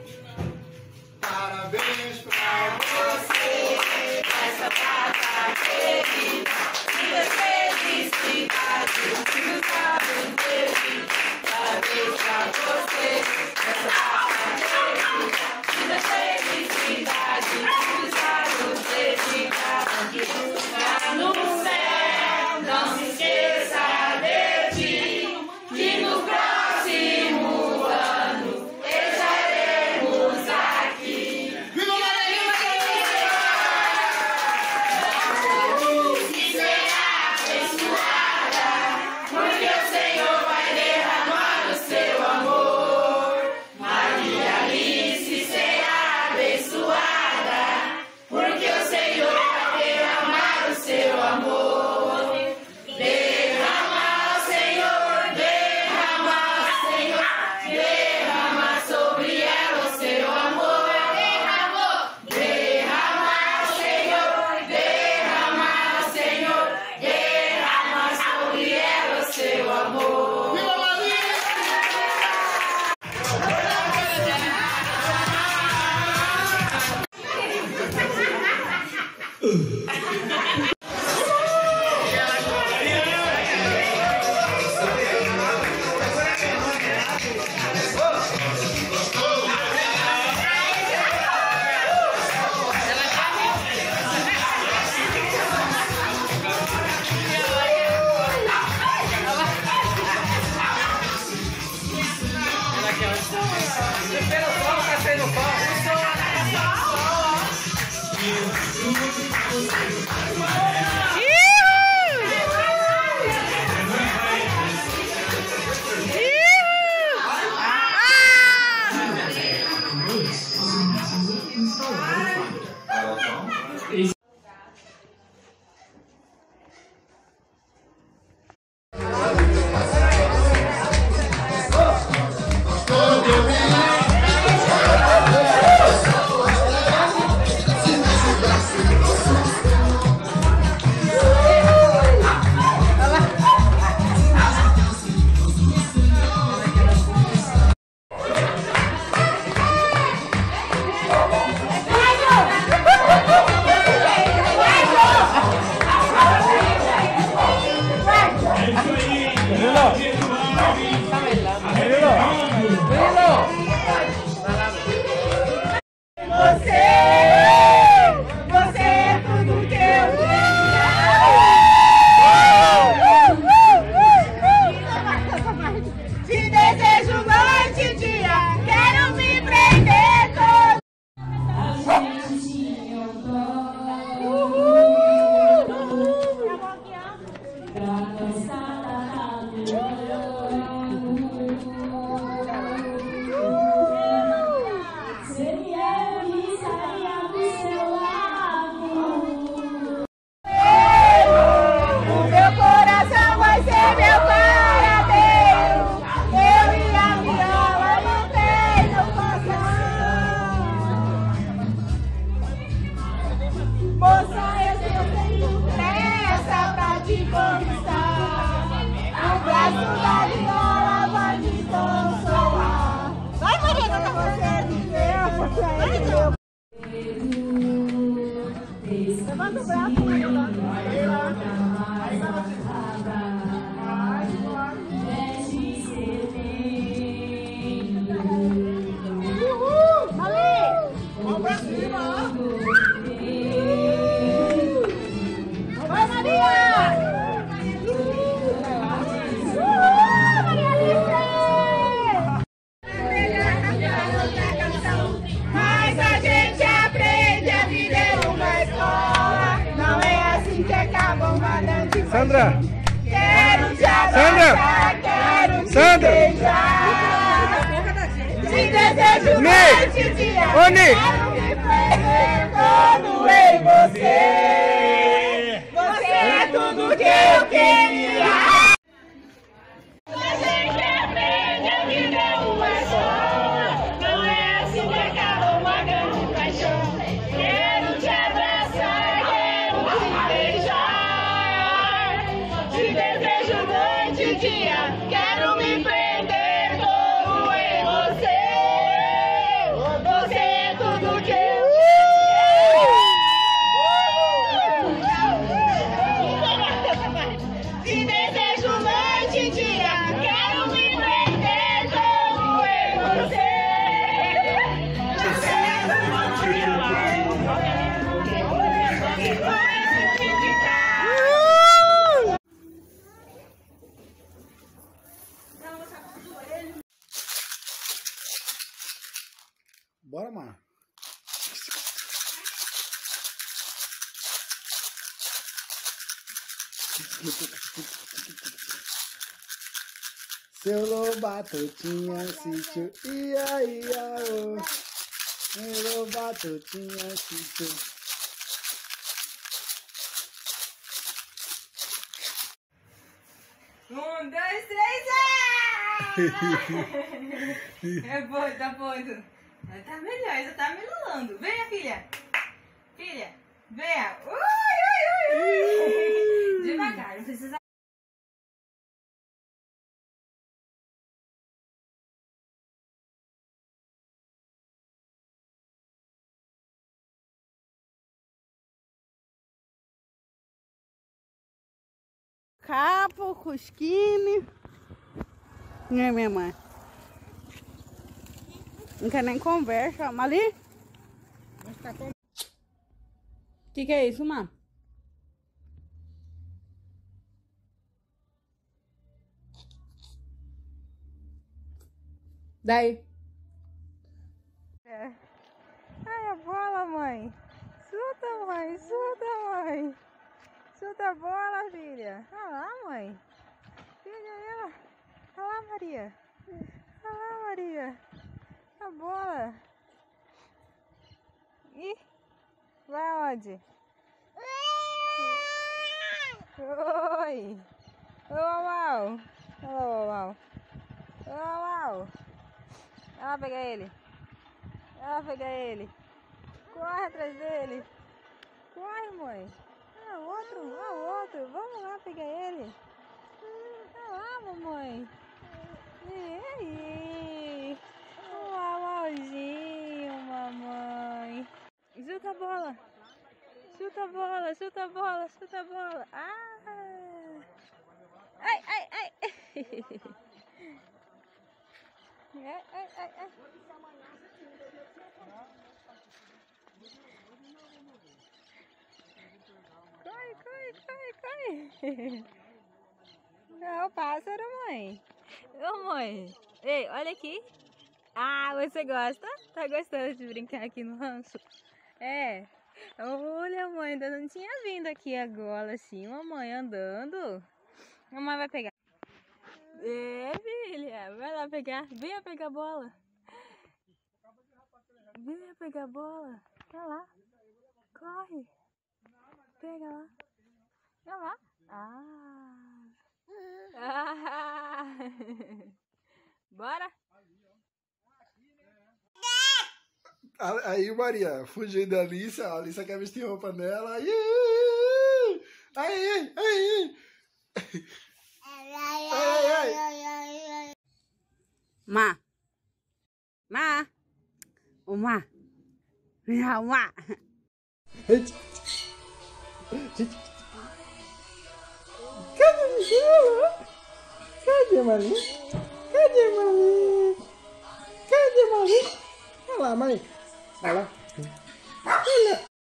Parabéns pra você, essa data querida. Muitas felicidades, muitos anos de vida. Parabéns pra você, essa data querida. Muitas felicidades, muitos anos de vida. Lá no céu, não se esqueça de ti, que no próximo ano estaremos aqui. E será abençoada, porque o Senhor vai derramar o seu amor. Maria Alice será abençoada, porque o Senhor vai derramar o seu amor. Derrama, Senhor, derrama, Senhor, derrama sobre ela o seu amor. Derrama, Senhor, derrama, Senhor, derrama sobre ela o seu amor. Você é tudo que eu queria. Te desejo noite e dia, quero me prender todo. Levanta o braço, uhul! Ali! Vamos pra cima, ó! Vai, Maria! Maria Alice! Mas a gente aprende, a vida é uma escola. Não é assim que acabam mandando. Sandra! Quero te abraçar, quero te beijar. Te desejo noite e dia. Quero me prender todo em você. Você é tudo que eu queria. A gente aprende, a vida é uma escola. Não é assim que acaba uma grande paixão. Quero te abraçar, quero te beijar. Te desejo noite e dia, quero me prender todo em você. Bora, Mar. Seu Lobato tinha sítio, ia, ô. Seu Lobato tinha sítio. Um, dois, três, é bom, tá bom. Tá melhor, já tá melando. Venha, filha. Filha, venha. Ui, ui, ui, ui. Devagar, não precisa. Capo, Cusquine. Né, minha mãe? Não quer nem conversa. Mali? Que é isso, mãe? Daí. Ai, a bola, mãe. Solta, mãe. Solta, mãe. Solta a bola, filha. Olha lá, mãe. Filha ela. Olha lá, Maria. Olha lá, Maria. A bola. Ih. Vai onde? Oi. Ô, Uau. Ô, Uau. Ô, Uau. Ela pega ele. Ela pega ele. Corre atrás dele. Corre, mãe. Ah, outro. Vamos lá pegar ele. Olha lá, mamãe. Ei, Uauzinho, mamãe. Chuta a bola. Chuta a bola, chuta a bola, chuta a bola. Ah! Ai, ai, ai. Ai. Corre. É o pássaro, mãe. Ô, mãe. Ei, olha aqui. Ah, você gosta? Tá gostando de brincar aqui no rancho? É. Olha, mãe, ainda não tinha vindo aqui agora, assim, mamãe andando. Mamãe vai pegar. É, filha, vai lá pegar. Venha pegar a bola. Venha pegar a bola. Vai lá. Corre. Pega lá. Vai lá. Bora. Aí, Maria, fugindo da Alice, a Alice quer vestir roupa nela. Ai. Má. Ô, Má. Não, Má. Cadê Mali? Olha lá, mãe. Olha lá.